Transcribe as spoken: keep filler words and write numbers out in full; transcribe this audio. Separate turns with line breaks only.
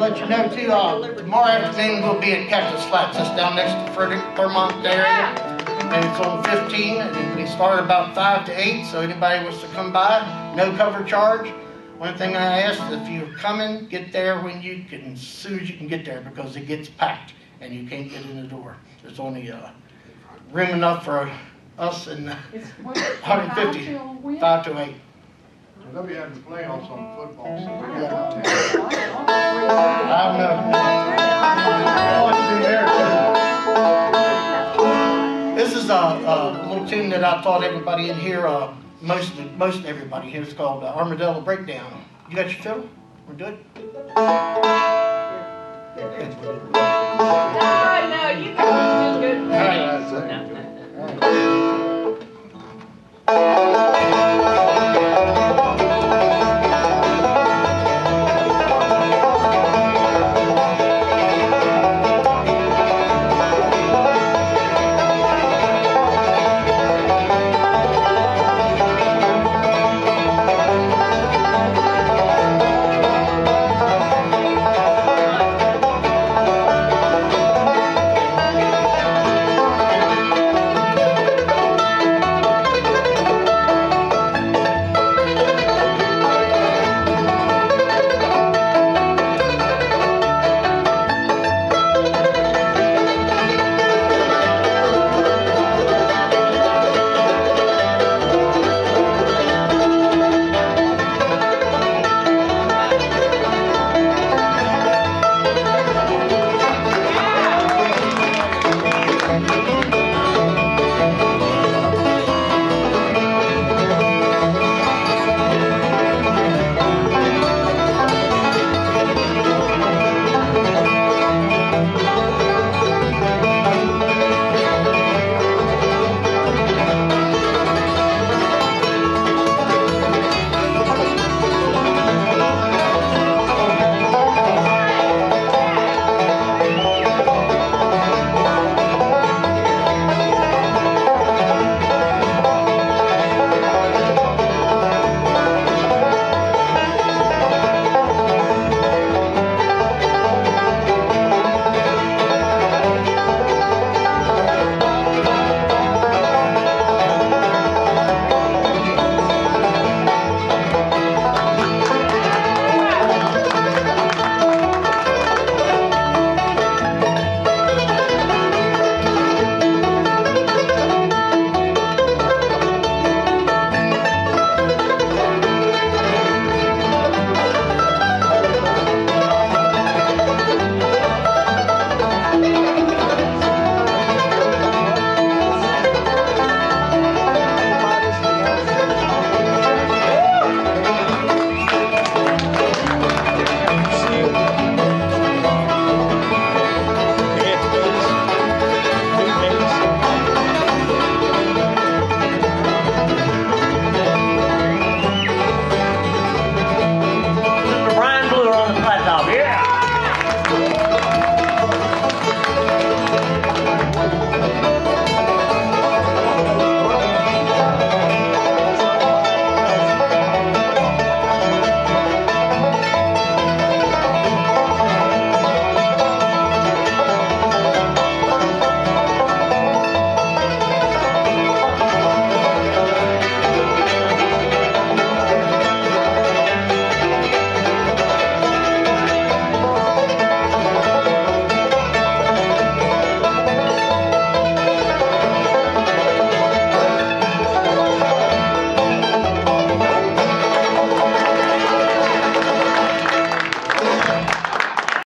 let you know too, uh, tomorrow afternoon we'll be at Cactus Flats. That's down next to Frederick, Vermont area. And it's on fifteen, and we start about five to eight, so anybody wants to come by, no cover charge. One thing I ask is if you're coming, get there when you can, as soon as you can get there, because it gets packed and you can't get in the door. There's only uh, room enough for us and one hundred fifty, five to eight.
They'll be having playoffs on football. So
yeah. I don't know. This is a, a little tune that I taught everybody in here. Uh, most most everybody here. It's called uh, Armadillo Breakdown. You got your fiddle? We're good.
No, no, you guys are still good.
All right.
No, no, no.